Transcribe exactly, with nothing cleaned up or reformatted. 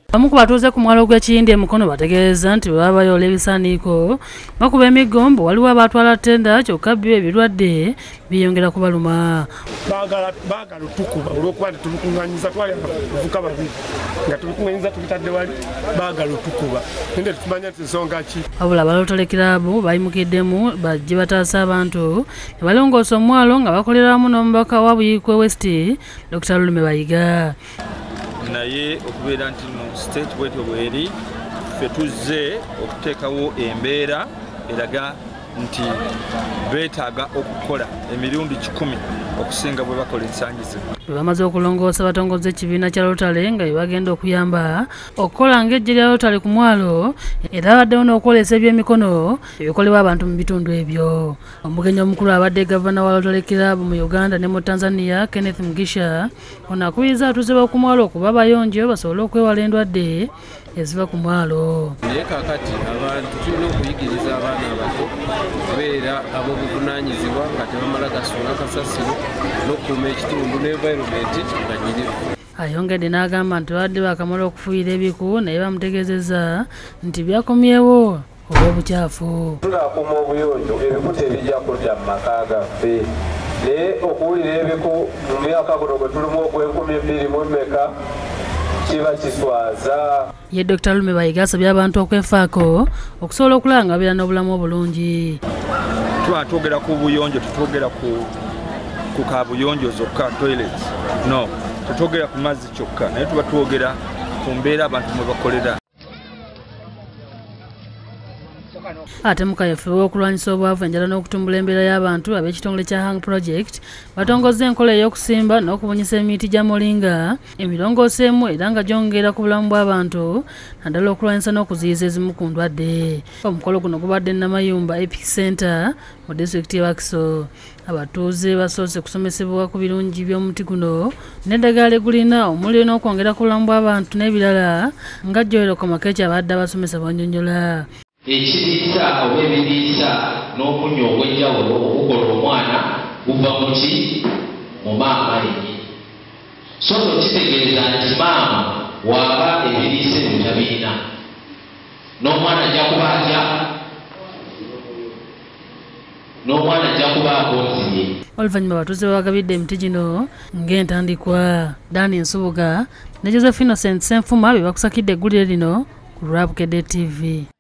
Bamu ku batuuze ku mwalo gwa Kiyindi emukono bategeeza nti baba bayoola ebisaaniiko bakuba emigombo waliwo abatwala ttenda kyokka byo ebirwadde biyongera kubaluma. Baagala baagala otukuba olw'okuba tulukunganyiza twali abavubuka babiri nga tulukunganyiza tubitadde wali baagala otukuba nende tumanya nti nsonga ki. Wabula abalotole kiraabu bayimukiddemu bajje bataasa abantu ne balongoosa omwalo nga bakolera wamu n'omubaka wa Bukedde West Dokita Lume Bayiga. Naye okubeera nti mu state bwetyo bweri ffe tuzze okuteekawo embeera eraga nti beetaaga okukola emirundi kikumi okusinga bwe bakola ensangi zino. Bamaze okulongoosa batongoza ekibiina kya Lotale nga bagenda okuyamba okukola ng'eggye lya Lotale ku mwalo era baddewo n'okwolesa ebyemikono ebikolebwa abantu mu bitundu ebyo. Omugenyi omukulu abadde gavana wa Lotale kiraabu mu Uganda ne mu Tanzania Kenneth Mugisha ono akubiriza abatuuze b'oku mwalo okuba abayonjo basobole okwewala endwadde eziva ku mwalo. Naye kaakati abantu tulina okuyigiriza abaana abato kubeera ab'obuvunaanyizibwa nga tebamala gasonga kasasiro n'okukuuma ekitundu n'environment nga nyirivu. Ayongedde n'agamba nti badde bakamala okufuuyira ebiku naye bamutegeezezza nti byakomyewo olw'obukyafu. Tunaakuuma obuyonjo ebiku tebijja kudda mu maka gaffe naye okuwulira ebiku mu myaka guno gwe tulimu ogw'enkumi bbiri mu mmeka kiba kiswaza. Ye Dokita Lume Bayiga asabye abantu okwefaako okusobola okulaba nga babeera n'obulamu obulungi. Tuba twogera ku buyonjo tetwogera ku ku kaabuyonjo zokka toilets no tetwogera ku mazzi kyokka naye tuba twogera ku mbeera abantu mwe bakolera. Ate mukayefu w'okulwanyisa obwavu enjala n'okutumbula embeera y'abantu ab'ekitongole kya Hang Project batongozza enkola ey'okusimba n'okubunyisa emiti gya molinga emirongoose emu era nga gyongera ku bulamu bw'abantu naddala okulwanyisa n'okuziyiza ezimu ku ndwadde. Omukolo guno gubadde Namayumba Epic Center mu disitulikiti y'e Wakiso. Abatuuze basoose kusomesebwa ku birungi by'omuti guno n'eddagala egulina omuli n'okwongera ku bulamu bw'abantu n'ebirala nga Joel Komakeki abadde abasomesa bw'annyonnyola. Ekiriisa oba ebiriisa n'omunnyo ogw'enjawulo okukola omwana guva mu ki mu maama yennyini. So no kitegeeza nti maama waaba ebiriisa ebyo tabiina n'omwana ajja kuba atya n'omwana ajja kuba akonzibye. Oluvannyuma abatuuze bagabidde emiti gino ng'entandikwa. Dani Nsubuga ne Josephine Innocent Senfuma be bakusakidde eggulire lino ku lwa Bukedde T V.